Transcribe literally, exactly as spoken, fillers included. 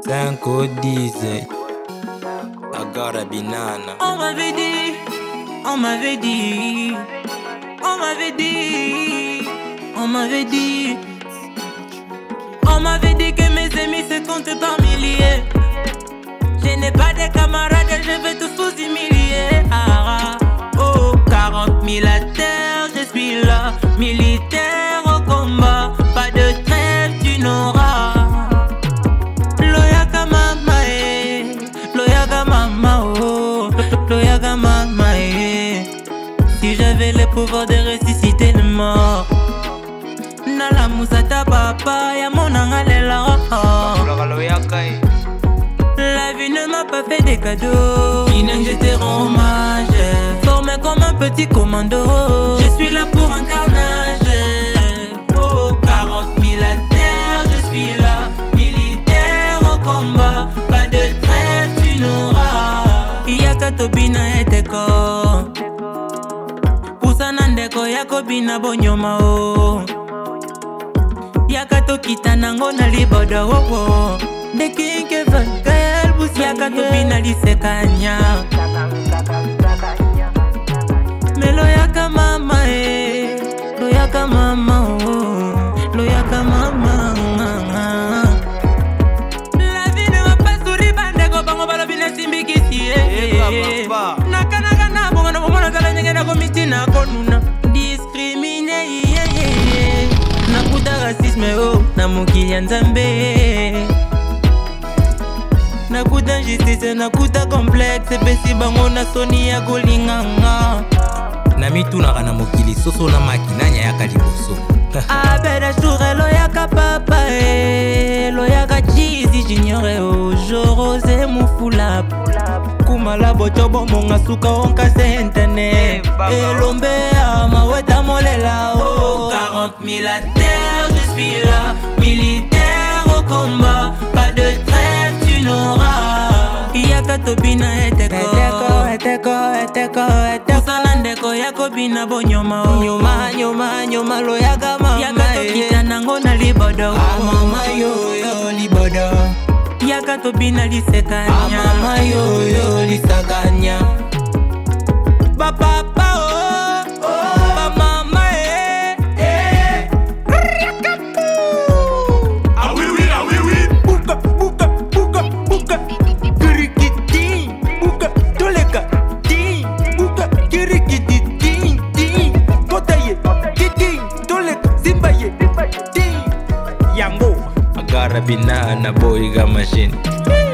cinq dix, I got a banana. On m'avait dit, on m'avait dit, on m'avait dit, on m'avait dit, on m'avait dit que mes amis se comptent par milliers. Je n'ai pas de camarades, je vais tous vous humilier. Ah, oh, quarante mille à terre, je suis là, militaire au combat, pas de trêve, tu n'auras. Loyaka mama eh, loyaka mama oh, loyaka mama eh. Si j'avais le pouvoir de ressusciter le mort, nala musata papa ya monanga lela oh. La vie ne m'a pas fait des cadeaux, Inen je te rends hommage. Formé comme un petit commando, je suis là pour un carnage. Oh, quarante mille à terre, je suis là, militaire au combat, pas de trêve, tu n'auras. Yaka tobina eteko, pusana ndeko yako bina bonyoma o. Yaka tokita nango na libodo wo wo. De kinke vangal busi yaka tobina lisekanya. Me loyaka mama eh, loyaka mama oh, loyaka mama. La vie ne va pas sourire bandego bango balo bina simbikisi eh. Naka naka na bongo na bongo na zala nyenge na komiti na konuna. Discriminer yeah yeah. Nakuta racisme oh, na muki ya nzambe. Nakuta injustice, nakuta complexe, pesi bango na soni ya kolinganga. Na mitunaka na mokili soso na makinanya yaka liboso. Abeda shure loyaka papa eh, loyaka cheesy junior eh oh, Jorose mufula. Kumala bochobo monga suka onka sentene. Elombe ama weta molela oh. quarante mille à terre, je suis là, militaire au combat, pas de trêve, tu n'auras. Yaka tobina eteko, eteko, eteko, eteko, eteko. Kusana ndeko yako bina bonyoma oh. Nyoma, nyoma, nyoma lo yaka mama yaka tokita nango na libodo oh. Ah mama yo yo libodo. Yaka tobina lisekanya. Ah mama yo yo lisakanya. Ba papa oh, oh. Ba mama eh, eh. Ah oui oui, ah oui oui. Buka, buka, buka, buka. Kirikiti, buka, toleka, ti, buka, kirikiti, ti, ti. Kotaye, kiti, toleka, zimbaye, ti. Yango. I got a banana boy got machine.